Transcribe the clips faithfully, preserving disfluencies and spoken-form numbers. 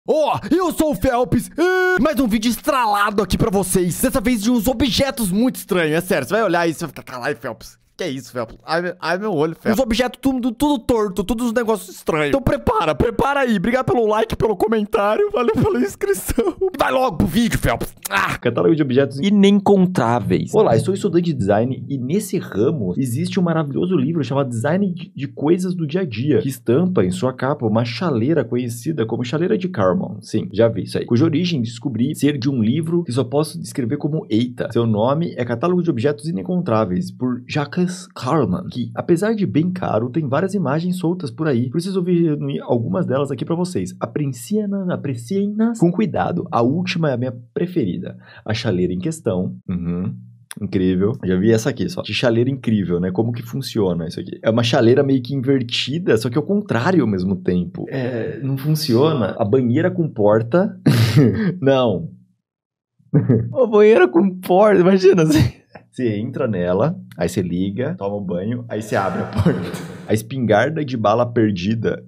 Ó, oh, eu sou o Phelps, e mais um vídeo estralado aqui pra vocês. Dessa vez de uns objetos muito estranhos, é sério. Você vai olhar isso e vai ficar, caralho, Phelps. Que é isso, Phelps? Ai, ai, meu olho, Phelps. Os objetos tudo, tudo torto, todos os negócios estranhos. Então prepara, prepara aí. Obrigado pelo like, pelo comentário, valeu pela inscrição. Vai logo pro vídeo, Phelps. Ah, catálogo de objetos inencontráveis. Olá, eu sou estudante de design e nesse ramo existe um maravilhoso livro chamado Design de Coisas do Dia a Dia, que estampa em sua capa uma chaleira conhecida como chaleira de Karman. Sim, já vi isso aí. Cuja origem descobri ser de um livro que só posso descrever como Eita. Seu nome é Catálogo de Objetos Inencontráveis, por Jacques Karman, que apesar de bem caro, tem várias imagens soltas por aí. Preciso ver algumas delas aqui pra vocês. Apreciem-nas, apreciem-nas com cuidado. A última é a minha preferida. A chaleira em questão. Uhum. Incrível. Já vi essa aqui, só. De chaleira incrível, né? Como que funciona isso aqui? É uma chaleira meio que invertida, só que ao contrário ao mesmo tempo. É, não funciona. A banheira com porta. Não. A banheira com porta, imagina assim. Você entra nela, aí você liga, toma um banho, aí você abre a porta. A espingarda de bala perdida.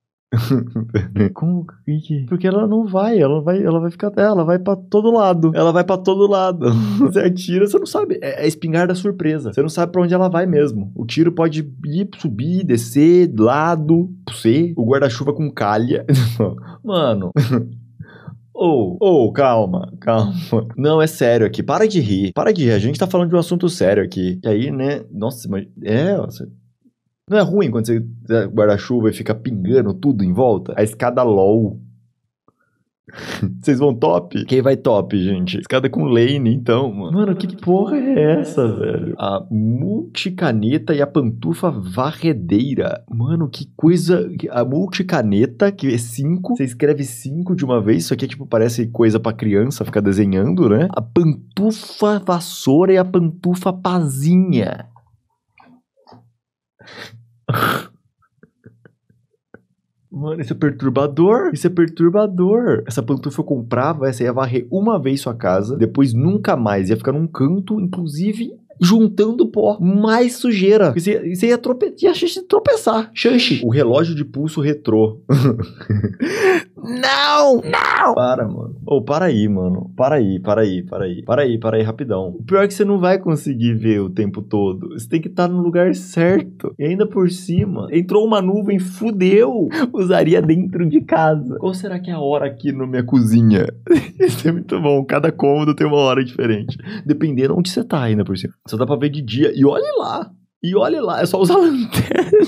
Como que? Porque ela não vai, ela vai, ela vai ficar, ela vai pra todo lado. Ela vai pra todo lado. Você atira, você não sabe. É a espingarda surpresa. Você não sabe pra onde ela vai mesmo. O tiro pode ir, subir, descer, lado, C. O guarda-chuva com calha. Mano. Ô, oh, oh, calma, calma. Não, é sério aqui. Para de rir. Para de rir. A gente tá falando de um assunto sério aqui. E aí, né? Nossa, mas... É, você... Não é ruim quando você guarda-chuva e fica pingando tudo em volta? A escada LOL. Vocês vão top? Quem vai top, gente? Escada com lane, então, mano. Mano, que porra é essa, velho? A multicaneta e a pantufa varredeira. Mano, que coisa... A multicaneta, que é cinco. Você escreve cinco de uma vez. Isso aqui, tipo, parece coisa pra criança ficar desenhando, né? A pantufa vassoura e a pantufa pazinha. Mano, isso é perturbador. Isso é perturbador. Essa pantufa eu comprava, essa ia varrer uma vez sua casa, depois nunca mais. Ia ficar num canto, inclusive, juntando pó. Mais sujeira. Você, você ia, trope... ia tropeçar. Xanxe. O relógio de pulso retrô. Não! Não! Para, mano. Ô, oh, para aí, mano. Para aí, para aí, para aí. Para aí, para aí, rapidão. O pior é que você não vai conseguir ver o tempo todo. Você tem que estar no lugar certo. E ainda por cima, entrou uma nuvem, fudeu. Usaria dentro de casa. Ou será que é a hora aqui na minha cozinha? Isso é muito bom. Cada cômodo tem uma hora diferente. Dependendo onde você tá ainda por cima. Só dá pra ver de dia. E olhe lá. E olhe lá. É só usar lanterna.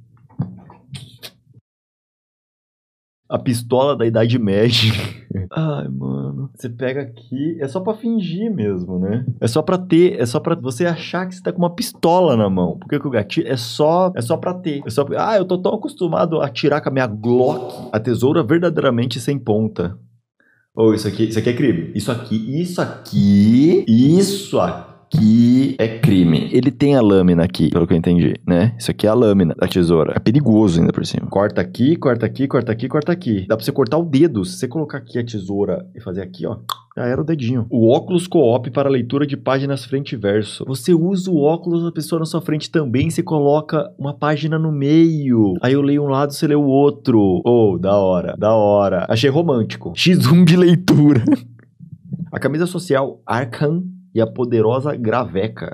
A pistola da Idade Média. Ai, mano. Você pega aqui... É só pra fingir mesmo, né? É só pra ter... É só pra você achar que você tá com uma pistola na mão. Porque o gatilho é só... É só pra ter. É só... Ah, eu tô tão acostumado a atirar com a minha Glock. A tesoura verdadeiramente sem ponta. Ou oh, isso aqui... Isso aqui é crime. Isso aqui... Isso aqui... Isso aqui... que é crime. Ele tem a lâmina aqui, pelo que eu entendi, né? Isso aqui é a lâmina da tesoura. É perigoso ainda por cima. Corta aqui, corta aqui, corta aqui, corta aqui. Dá pra você cortar o dedo. Se você colocar aqui a tesoura e fazer aqui, ó, já era o dedinho. O óculos co-op para leitura de páginas frente e verso. Você usa o óculos da pessoa na sua frente também, você coloca uma página no meio. Aí eu leio um lado, você lê o outro. Oh, da hora, da hora. Achei romântico. xis um de leitura. A camisa social Arkham e a poderosa Graveca.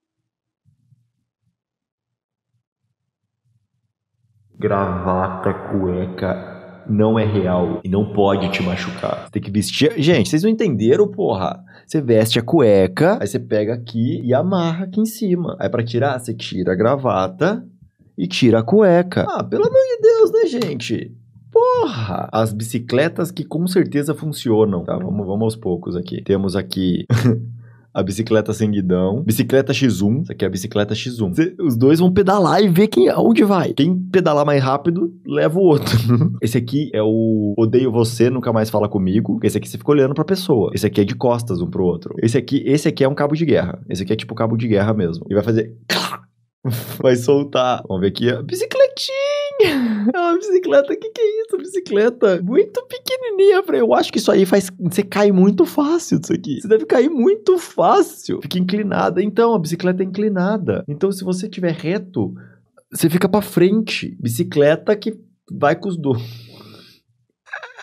Gravata, cueca, não é real e não pode te machucar. Você tem que vestir... Gente, vocês não entenderam, porra? Você veste a cueca, aí você pega aqui e amarra aqui em cima. Aí pra tirar, você tira a gravata e tira a cueca. Ah, pelo amor de Deus, né, gente? Porra! As bicicletas que com certeza funcionam. Tá, vamos, vamos aos poucos aqui. Temos aqui... a bicicleta sem guidão, bicicleta xis um, isso aqui é a bicicleta xis um. Cê, os dois vão pedalar e ver quem, aonde vai. Quem pedalar mais rápido, leva o outro. Esse aqui é o odeio você, nunca mais fala comigo. Esse aqui você fica olhando pra pessoa. Esse aqui é de costas um pro outro. Esse aqui, esse aqui é um cabo de guerra. Esse aqui é tipo cabo de guerra mesmo. E vai fazer... vai soltar. Vamos ver aqui a bicicletinha. É uma bicicleta. O que que é isso? Bicicleta muito pequenininha. Eu acho que isso aí faz... Você cai muito fácil disso aqui. Você deve cair muito fácil. Fica inclinada. Então, a bicicleta é inclinada. Então, se você estiver reto, você fica pra frente. Bicicleta que vai com os dois.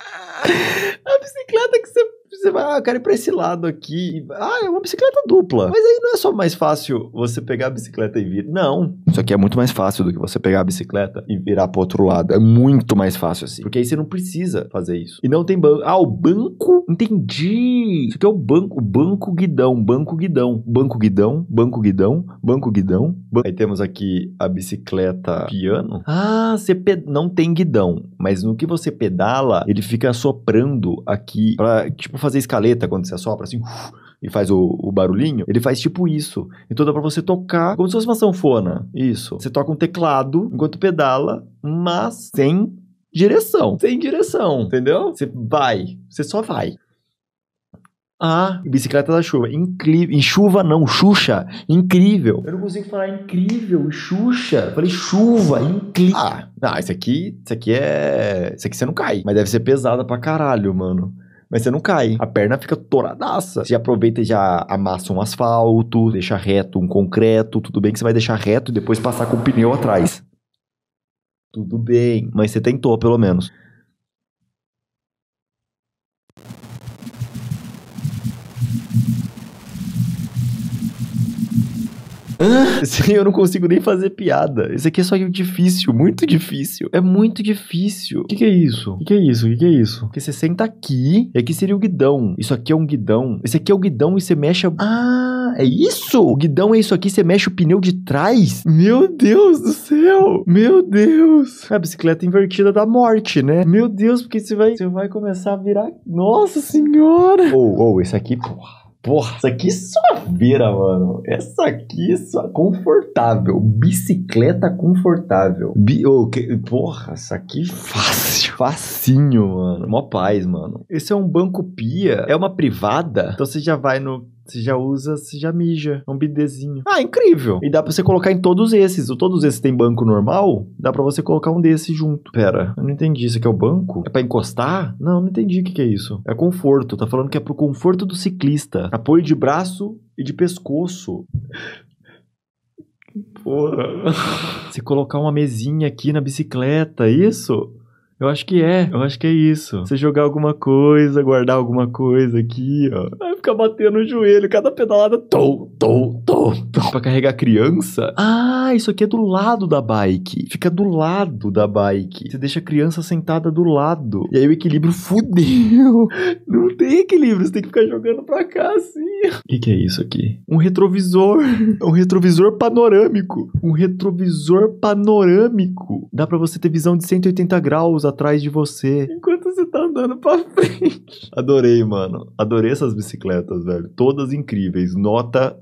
A bicicleta que você... Você vai, ah, eu quero ir pra esse lado aqui. Ah, é uma bicicleta dupla. Mas aí não é só mais fácil você pegar a bicicleta e vir. Não. Isso aqui é muito mais fácil do que você pegar a bicicleta e virar pro outro lado. É muito mais fácil assim. Porque aí você não precisa fazer isso. E não tem banco. Ah, o banco? Entendi. Isso aqui é o banco. O banco guidão. Banco guidão. Banco guidão. Banco guidão. Banco guidão. Ban... Aí temos aqui a bicicleta piano. Ah, você pe... não tem guidão. Mas no que você pedala, ele fica soprando aqui pra, tipo, fazer escaleta quando você assopra assim uf, e faz o, o barulhinho, ele faz tipo isso. Então dá pra você tocar como se fosse uma sanfona. Isso. Você toca um teclado enquanto pedala, mas sem direção. Sem direção, entendeu? Você vai. Você só vai. Ah, bicicleta da chuva. Incrível. Em chuva não, Xuxa. Incrível. Eu não consigo falar incrível, Xuxa. Falei chuva, incrível. Ah, não, isso aqui, isso aqui é... Isso aqui você não cai. Mas deve ser pesada pra caralho, mano. Mas você não cai. A perna fica toradaça. Você aproveita e já amassa um asfalto, deixa reto um concreto. Tudo bem que você vai deixar reto e depois passar com o pneu atrás. Tudo bem. Mas você tentou, pelo menos. Sim, eu não consigo nem fazer piada. Isso aqui é só difícil, muito difícil. É muito difícil. O que, que é isso? O que, que é isso? O que, que é isso? Porque você senta aqui, e aqui seria o guidão. Isso aqui é um guidão. Esse aqui é o guidão e você mexe a... Ah, é isso? O guidão é isso aqui, você mexe o pneu de trás? Meu Deus do céu! Meu Deus! É a bicicleta invertida da morte, né? Meu Deus, porque você vai, você vai começar a virar... Nossa senhora! Ou, oh, ou, oh, esse aqui, porra. Porra, essa aqui só vira, mano. Essa aqui só confortável. Bicicleta confortável. Bi... Oh, que... Porra, essa aqui fácil. Facinho, mano. Mó paz, mano. Esse é um banco pia. É uma privada. Então você já vai no... Você já usa, você já mija. É um bidezinho. Ah, incrível. E dá pra você colocar em todos esses. Ou todos esses tem banco normal, dá pra você colocar um desses junto. Pera, eu não entendi. Isso aqui é o banco? É pra encostar? Não, não entendi o que, que é isso. É conforto. Tá falando que é pro conforto do ciclista. Apoio de braço e de pescoço. Porra. Você colocar uma mesinha aqui na bicicleta, isso? Eu acho que é, eu acho que é isso. Você jogar alguma coisa, guardar alguma coisa aqui, ó. Vai ficar batendo no joelho, cada pedalada, tom, tom, tom, tom. Pra carregar a criança. Ah, isso aqui é do lado da bike. Fica do lado da bike. Você deixa a criança sentada do lado. E aí o equilíbrio fudeu. Não tem equilíbrio, você tem que ficar jogando pra cá assim. O que, que é isso aqui? Um retrovisor. Um retrovisor panorâmico. Um retrovisor panorâmico. Dá pra você ter visão de cento e oitenta graus atrás de você, enquanto você tá andando pra frente. Adorei, mano. Adorei essas bicicletas, velho. Todas incríveis. Nota...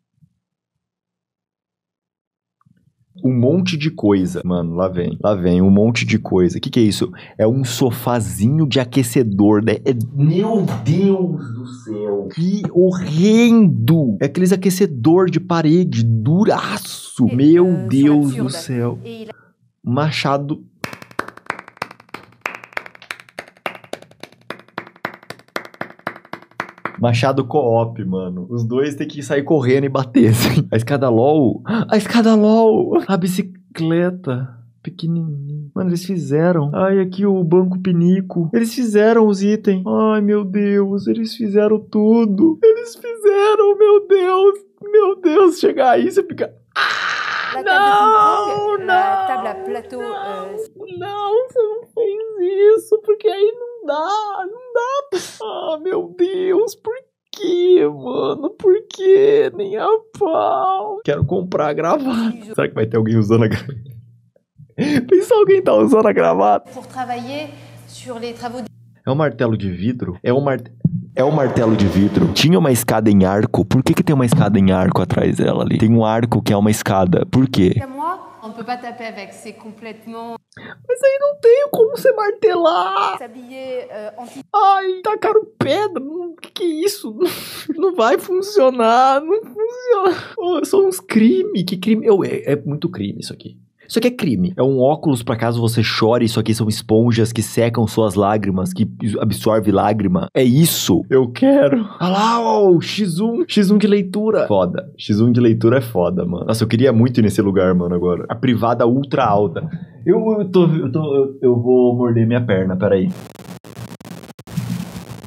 Um monte de coisa. Mano, lá vem. Lá vem um monte de coisa. O que que é isso? É um sofazinho de aquecedor, né? É... Meu Deus do céu. Que horrendo. É aqueles aquecedor de parede, duraço. Meu Deus do céu. Machado... Machado co-op, mano. Os dois tem que sair correndo e bater, assim. A escada LOL. A escada LOL. A bicicleta. Pequenininho. Mano, eles fizeram. Ai, aqui o banco pinico. Eles fizeram os itens. Ai, meu Deus. Eles fizeram tudo. Eles fizeram, meu Deus. Meu Deus. Chegar aí, você fica... Ah, não, não. Não, você não fez isso. Porque aí não dá. Não dá. Ah, meu Deus. Por quê, mano? Por quê? Nem a pau. Quero comprar a gravata. Será que vai ter alguém usando a gravata? Pensa alguém tá usando a gravata. É um martelo de vidro? É um martelo... É um martelo de vidro. Tinha uma escada em arco. Por que que tem uma escada em arco atrás dela ali? Tem um arco que é uma escada. Por quê? Mas aí não tem como você martelar. Ai, tacaram pedra. O que que é isso? Não vai funcionar. Não funciona. Oh, são uns crimes. Que crime? Oh, é, é muito crime isso aqui. Isso aqui é crime. É um óculos pra caso você chore. Isso aqui são esponjas que secam suas lágrimas, que absorve lágrima. É isso. Eu quero. Ah lá, ó, xis um. xis um de leitura. Foda. xis um de leitura é foda, mano. Nossa, eu queria muito ir nesse lugar, mano, agora. A privada ultra alta. Eu, eu tô... Eu, tô, eu, eu vou morder minha perna, peraí.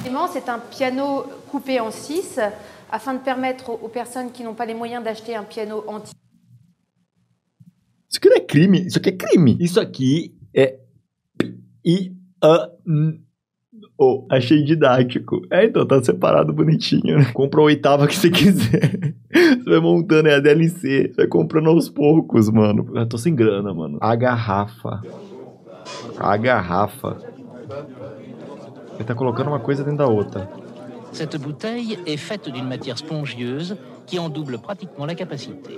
C'est un piano coupé en six, afin de permettre aux personnes qui n'ont pas les moyens d'acheter un piano entier. Isso aqui não é crime, isso aqui é crime. Isso aqui é piano. Achei didático. É, então, tá separado bonitinho, né? Compra a oitava que você quiser. Você vai montando, é a D L C. Você vai comprando aos poucos, mano. Eu tô sem grana, mano. A garrafa. A garrafa. Ele tá colocando uma coisa dentro da outra. Cette bouteille est faite d'une matière spongieuse qui en double pratiquement la capacité.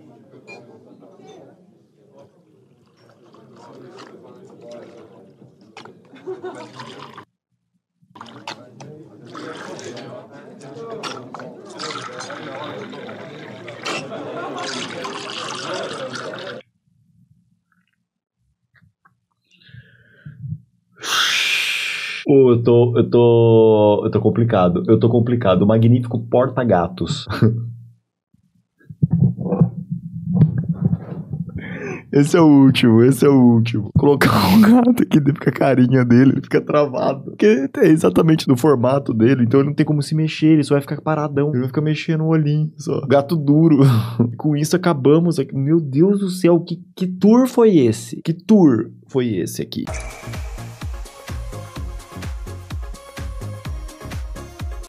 Oh, eu tô, eu tô, eu tô complicado, eu tô complicado. O magnífico porta-gatos. Esse é o último, esse é o último. Colocar um gato aqui dentro com a carinha dele, ele fica travado. Porque é exatamente no formato dele, então ele não tem como se mexer, ele só vai ficar paradão. Ele vai ficar mexendo o olhinho só. Gato duro. Com isso acabamos aqui. Meu Deus do céu, que, que tour foi esse? Que tour foi esse aqui?